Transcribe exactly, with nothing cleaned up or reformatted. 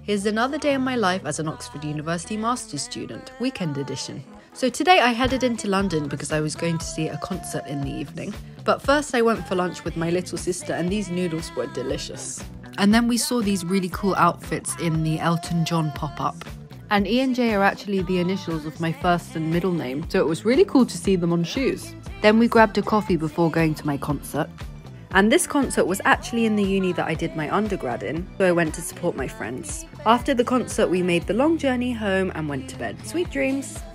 Here's another day in my life as an Oxford University Master's student, weekend edition. So today I headed into London because I was going to see a concert in the evening. But first I went for lunch with my little sister and these noodles were delicious. And then we saw these really cool outfits in the Elton John pop-up. And E and J are actually the initials of my first and middle name, so it was really cool to see them on shoes. Then we grabbed a coffee before going to my concert. And this concert was actually in the uni that I did my undergrad in, so I went to support my friends. After the concert we made the long journey home and went to bed. Sweet dreams!